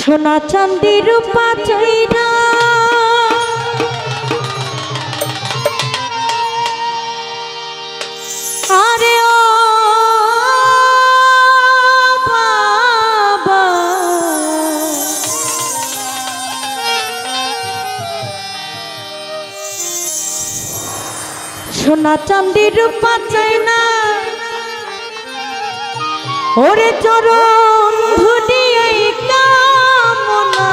সোনা চাঁদি রূপা চাই না আরে ও বাবা সোনা চাঁদি রূপা চাই না ওরে চরণ ধুলি এই কামনা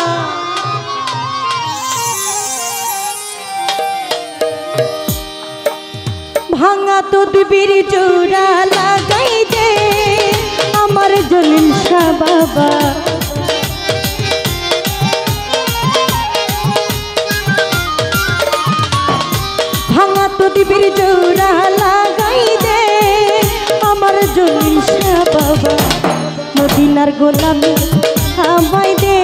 ভাঙা তদবির জোড়া লাগাই দে আমার জলিল শাহ বাবা ভাঙা তদবির জোড়া লাগাই দে আমার জলিল শাহ বাবা মদিনার গোলামি আমায় দে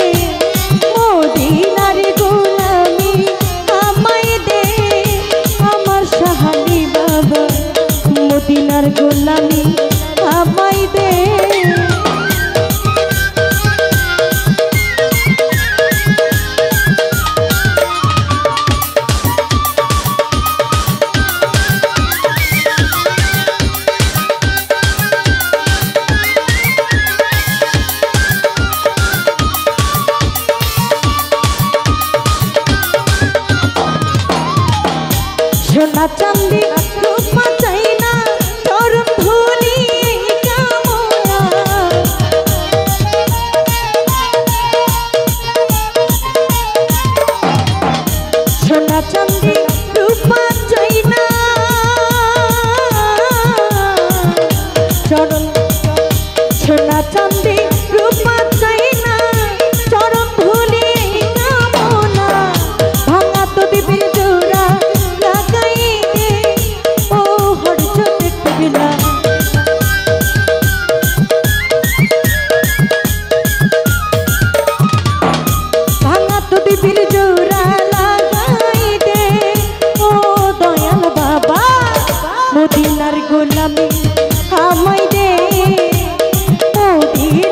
মদিনার গোলামি আমায় দে আমার শাহালি বাবা মদিনার গোলামি আমায় দে সোনা চাঁদি রূপা চাই না চরণ ধুলি কামনা সোনা চাঁদি রূপা চাই না চরণ সোনা চাঁদি রূপা চাই না চরণ ধুলি কামনা ভাঙা তো দিবির জোড়া ভাঙা তো দিবির জোড়া লাগাই দে ও দয়াল বাবা মদিনার গোলামি আমায় দে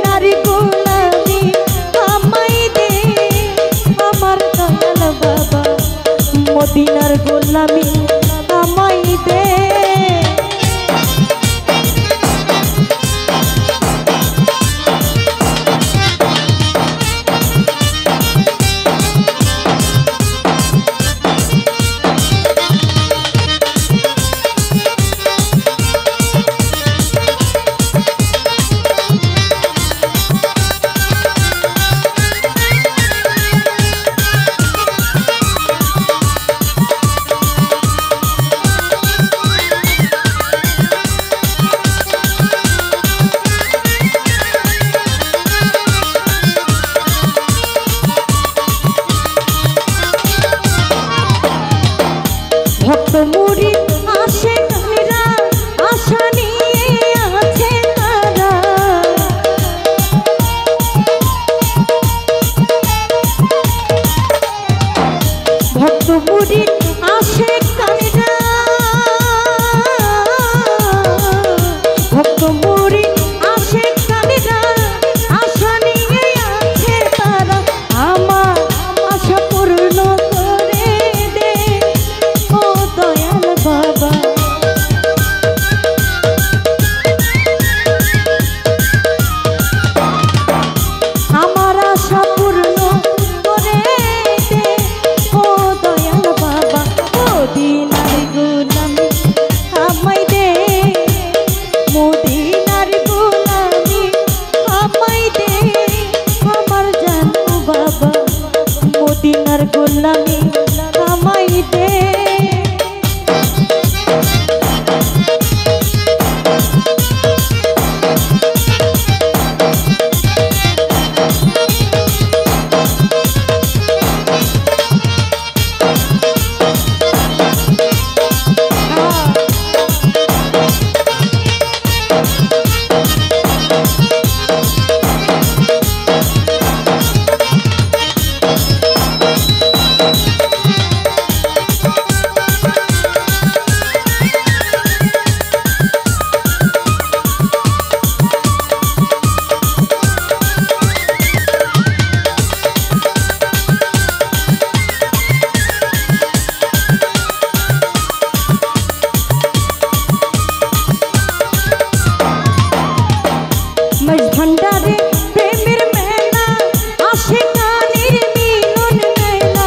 ভান্ডারে প্রেমের মেলা আশিকানির মিলন মেলা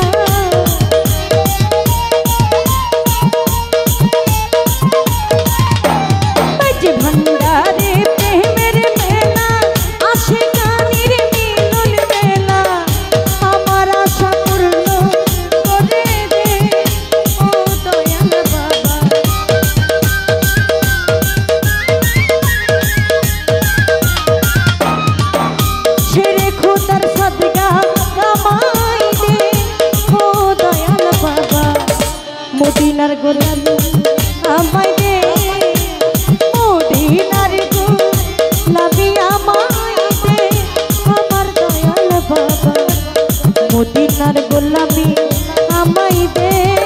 বাজে ভান্ডারে প্রেমের মেলা আশিকানির মিলন মেলা আমার আশা পূর্ণ করে দে ও দয়াল বাবা ছেড়ে খোদার সদকা কামাই দে ও দয়াল বাবা মদিনার গোলামি আমায় দে মদিনার গোলামি আমায় দে আমার দয়াল বাবা মদিনার গোলামি আমায় দে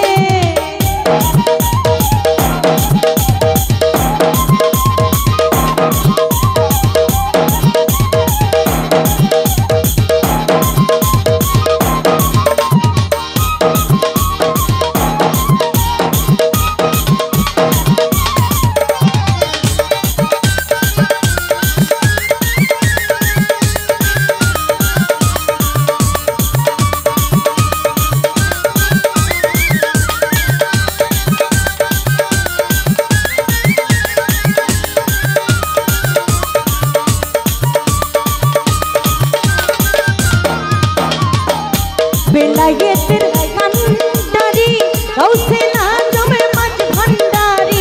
বেলায়েতের কান্ডারি গাউসে আজমে মাঝ ভান্ডারি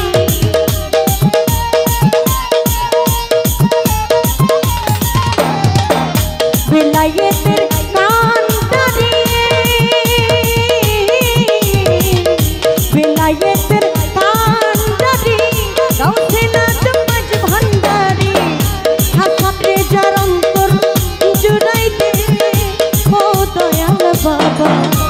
বেলায়েতের কান্ডারি বেলায়েতের কান্ডারি গাউসে আজম মাঝ ভান্ডারি হাসাতে যার অন্তর জুড়াই দে ও দয়াল বাবা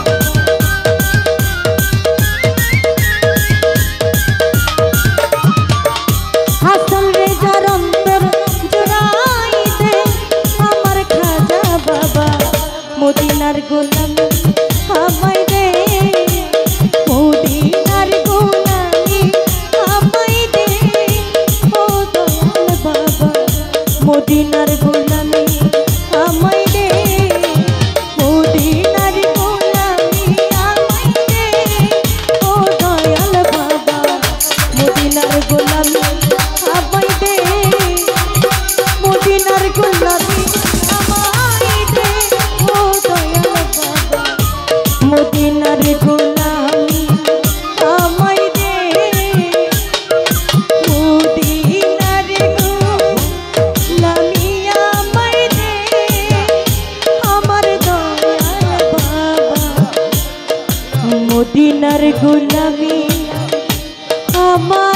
হাসান রেজার অন্তর জুড়াই দে আমার খাজা বাবা মদিনার গোলামি আমায় দে মদিনার গোলামি আমায় দে ও দয়াল বাবা মদিনার গোলামি আমায় দে মদিনার গোলামি আমায় দে ও দয়াল বাবা মদিনার গোলামি আমায় দে মদিনার গোলামি আমায় দে ও দয়াল বাবা মদিনার গোলামি আমায় দে মদিনার গোলামি আমায় দে আমার দয়াল বাবা মদিনার গোলামি আমার